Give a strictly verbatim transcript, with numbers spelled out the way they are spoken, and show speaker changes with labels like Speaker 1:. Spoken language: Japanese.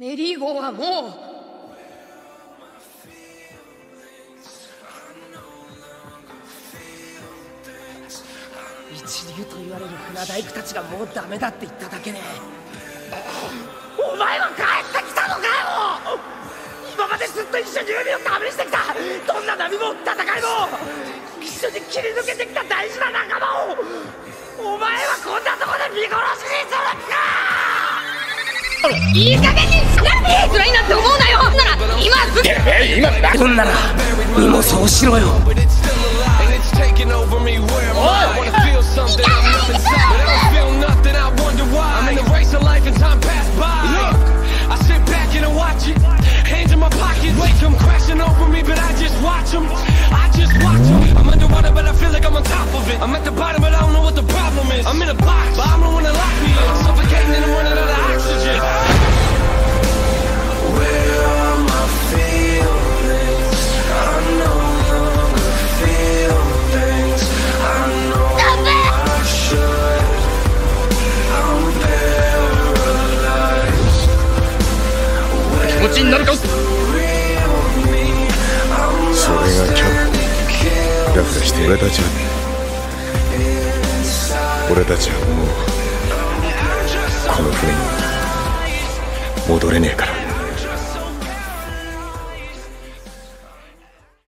Speaker 1: メリー号はもう一流と言われる船大工たちがもうダメだって言っただけでお前は帰ってきたのかよ。今までずっと一緒に海を試してきたどんな波も戦いも一緒に切り抜けてきた大事な仲間をお前はこんなとこで見殺しにするか。いい加減になんで辛いなって思うなよ。なら今すぐえ今なそんなら身もそうしろよ。おいHands in my pockets, wake them crashing over me, but I just watch them. I just watch them. I'm underwater, but I feel like I'm on top of it. I'm at the bottom, but I don't know what the problem is. I'm in a box, but I'm the one that locked me in. I'm suffocating and I'm running out of oxygen. Where are my feelings? I no longer feel things. I know I should. I'm paralyzed. 気持ちになるか。それ
Speaker 2: がキャップだとして俺たちは俺たちはもうこの船に戻れねえから。